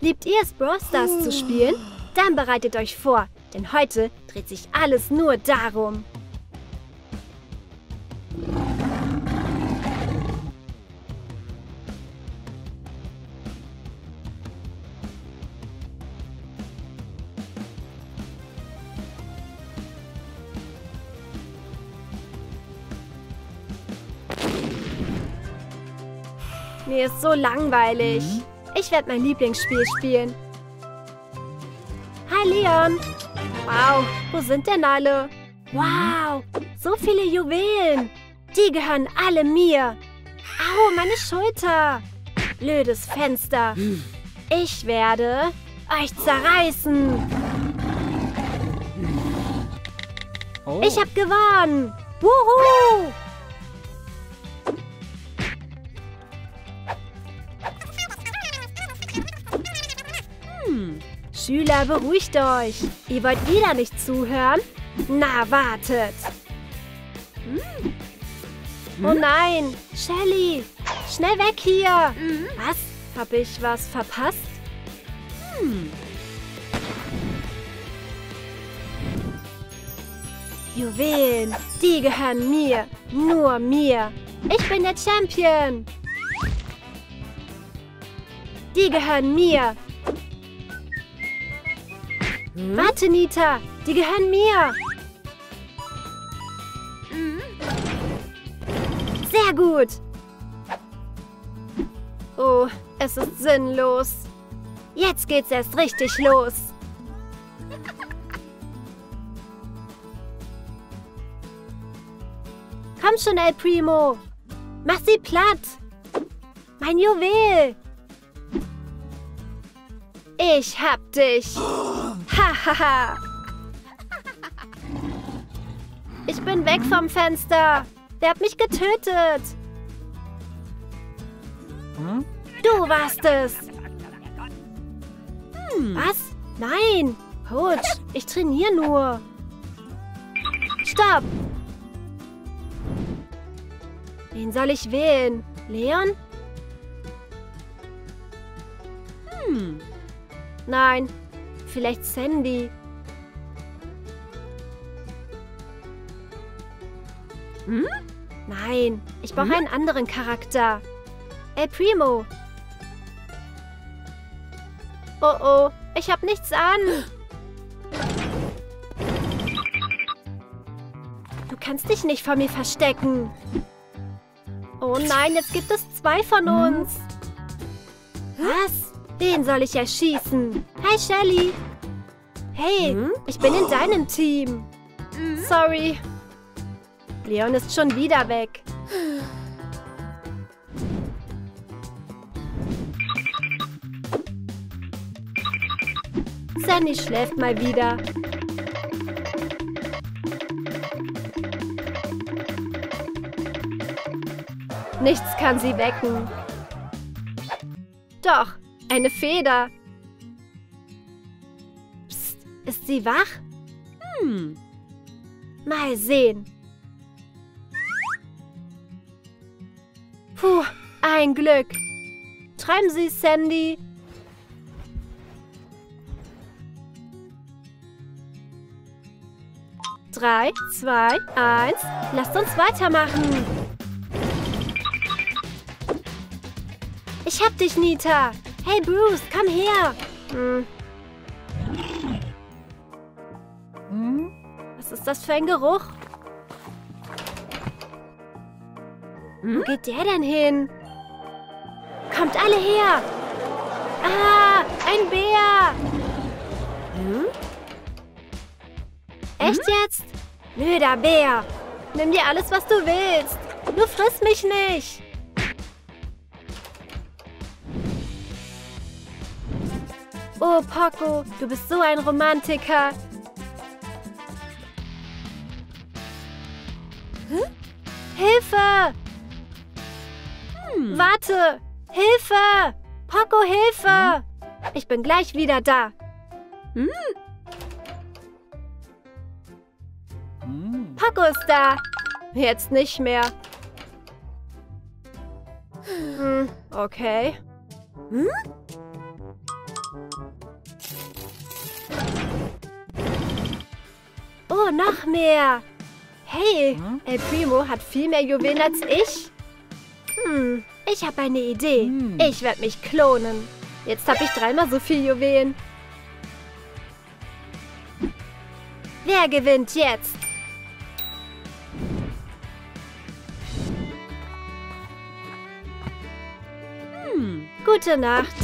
Liebt ihr es, Brawl Stars zu spielen? Dann bereitet euch vor, denn heute dreht sich alles nur darum. Mir ist so langweilig. Ich werde mein Lieblingsspiel spielen. Hi, Leon. Wow, wo sind denn alle? Wow, so viele Juwelen. Die gehören alle mir. Au, meine Schulter. Blödes Fenster. Ich werde euch zerreißen. Oh. Ich habe gewonnen. Wuhu! Schüler, beruhigt euch. Ihr wollt wieder nicht zuhören? Na, wartet. Oh nein, Shelly, schnell weg hier. Was? Habe ich was verpasst? Juwelen, die gehören mir. Nur mir. Ich bin der Champion. Die gehören mir. Warte, Nita, die gehören mir. Sehr gut. Oh, es ist sinnlos. Jetzt geht's erst richtig los. Komm schon, El Primo. Mach sie platt. Mein Juwel. Ich hab dich. Hahaha. Ich bin weg vom Fenster. Der hat mich getötet. Du warst es. Was? Nein. Coach, ich trainiere nur. Stopp. Wen soll ich wählen? Leon? Nein. Vielleicht Sandy. Nein, ich brauche einen anderen Charakter. El Primo. Oh oh, ich habe nichts an. Du kannst dich nicht vor mir verstecken. Oh nein, jetzt gibt es 2 von uns. Was? Den soll ich erschießen. Hi, Shelly. Hey, ich bin in deinem Team. Sorry. Leon ist schon wieder weg. Sandy schläft mal wieder. Nichts kann sie wecken. Doch, eine Feder. Psst, ist sie wach? Mal sehen. Puh, ein Glück. Treiben Sie, Sandy. Drei, 2, 1. Lasst uns weitermachen. Ich hab dich, Nita. Hey, Bruce, komm her. Was ist das für ein Geruch? Wo geht der denn hin? Kommt alle her! Ah, ein Bär! Echt jetzt? Blöder Bär! Nimm dir alles, was du willst! Nur friss mich nicht! Oh, Poco, du bist so ein Romantiker! Hilfe! Warte! Hilfe! Poco, Hilfe! Ich bin gleich wieder da. Poco ist da. Jetzt nicht mehr. Okay. Oh, noch mehr. Hey, El Primo hat viel mehr Juwelen als ich. Ich habe eine Idee. Ich werde mich klonen. Jetzt habe ich 3-mal so viel Juwelen. Wer gewinnt jetzt? Gute Nacht.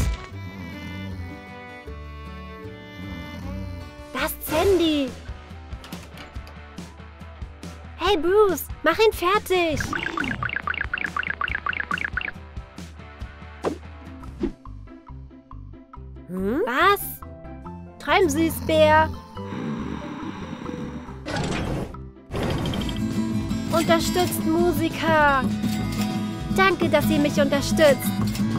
Das ist Sandy. Hey Bruce, mach ihn fertig. Was? Träum süß, Bär. Unterstützt Musiker. Danke, dass ihr mich unterstützt.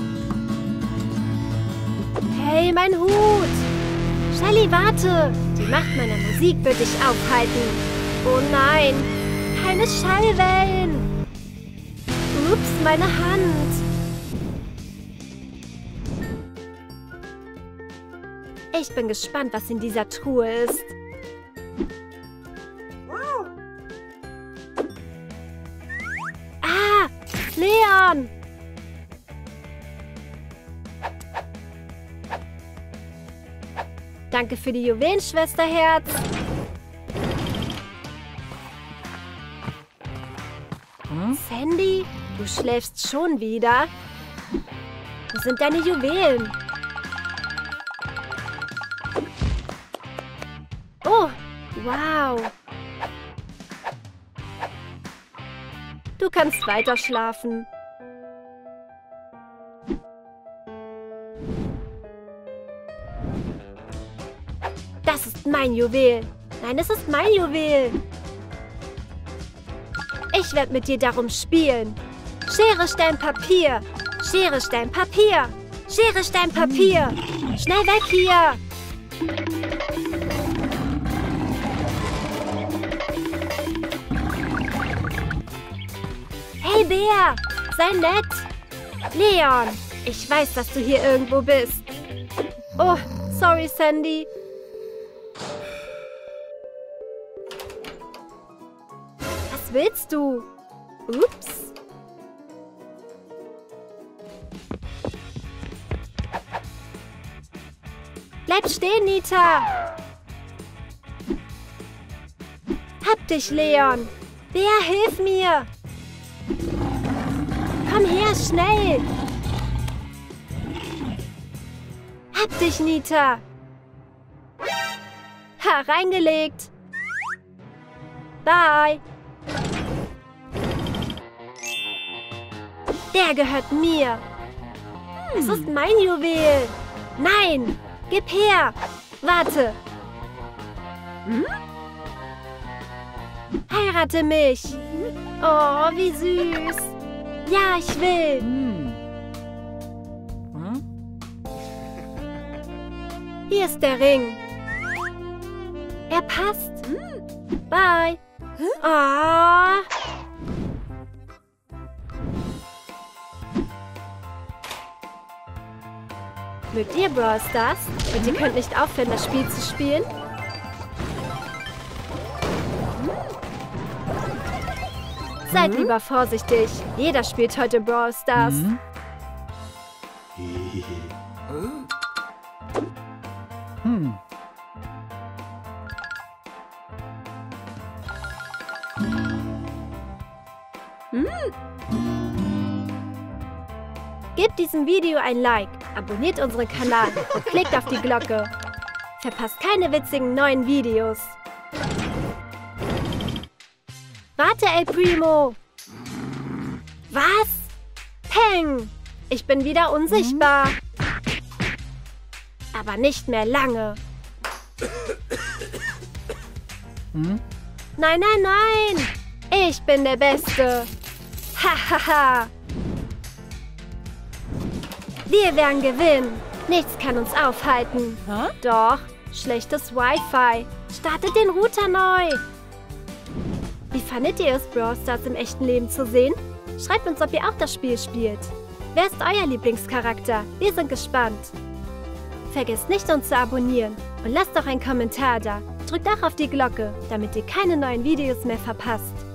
Hey, mein Hut. Shelly, warte. Die Macht meiner Musik wird dich aufhalten. Oh nein, keine Schallwellen. Ups, meine Hand. Ich bin gespannt, was in dieser Truhe ist. Ah, Leon! Danke für die Juwelen, Schwesterherz. Sandy, du schläfst schon wieder. Wo sind deine Juwelen? Oh, wow. Du kannst weiter schlafen. Das ist mein Juwel. Nein, es ist mein Juwel. Ich werde mit dir darum spielen. Schere, Stein, Papier. Schere, Stein, Papier. Schere, Stein, Papier. Schnell weg hier. Hey, Bär. Sei nett. Leon, ich weiß, dass du hier irgendwo bist. Oh, sorry, Sandy. Was willst du? Ups. Bleib stehen, Nita. Hab dich, Leon. Wer, hilf mir. Komm her, schnell. Hab dich, Nita. Ha, reingelegt. Bye. Der gehört mir. Es ist mein Juwel. Nein, gib her. Warte. Heirate mich. Oh, wie süß. Ja, ich will. Hier ist der Ring. Er passt. Bye. Oh. Mögt ihr Brawl Stars? Und ihr könnt nicht aufhören, das Spiel zu spielen? Seid lieber vorsichtig. Jeder spielt heute Brawl Stars. Gebt diesem Video ein Like, abonniert unseren Kanal und klickt auf die Glocke. Verpasst keine witzigen neuen Videos. Warte, El Primo! Was? Peng! Ich bin wieder unsichtbar. Aber nicht mehr lange. Nein, nein, nein! Ich bin der Beste. Hahaha! Wir werden gewinnen. Nichts kann uns aufhalten. Doch, schlechtes Wi-Fi. Startet den Router neu. Wie fandet ihr es, Brawl Stars im echten Leben zu sehen? Schreibt uns, ob ihr auch das Spiel spielt. Wer ist euer Lieblingscharakter? Wir sind gespannt. Vergesst nicht, uns zu abonnieren und lasst doch einen Kommentar da. drückt auch auf die Glocke, damit ihr keine neuen Videos mehr verpasst.